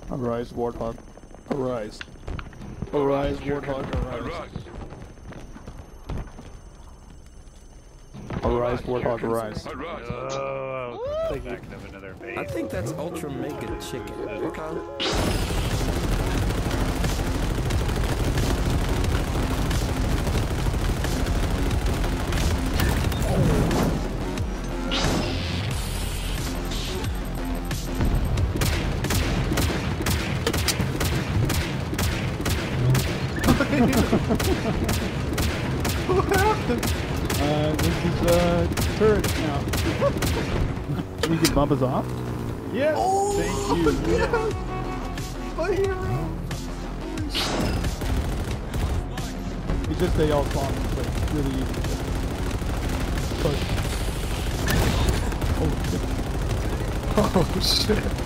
Arise, Warthog. Arise. Arise, Warthog. Arise. Arise, Warthog. Arise. Oh, back of another base. I think that's Ultra Mega Chicken. Okay. What happened? This is turret now. You can bump us off? Yes! Oh, thank you. Yes. My hero! It's just they all spawn, so it's really easy to push. Oh shit. Oh shit.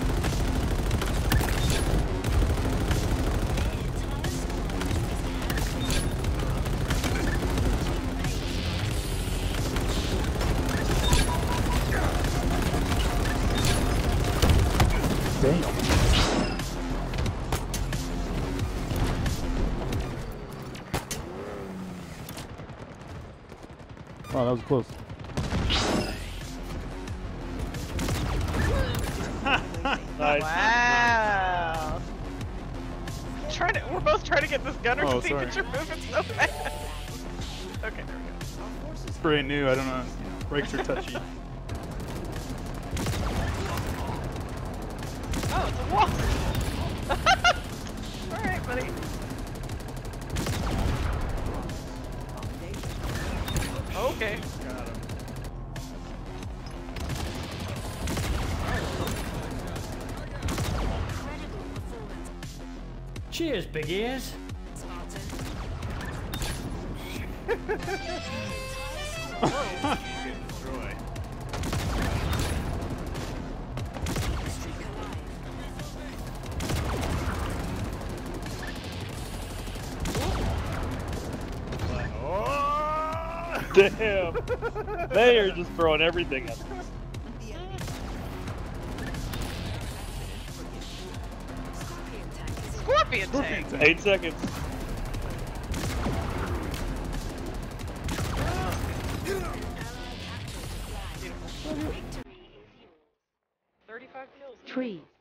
Damn. Wow, that was close. Nice. Wow. We're both trying to get this gunner to see that you're moving so fast. Okay, there we go. It's brand new, I don't know. Brakes are touchy. Oh, it's a walk. Alright, buddy. Okay. Got him. Cheers, big ears. Destroy. Oh! Damn! They are just throwing everything at us. Scorpion tank. 8 seconds. Beautiful. 35 kills. Tree.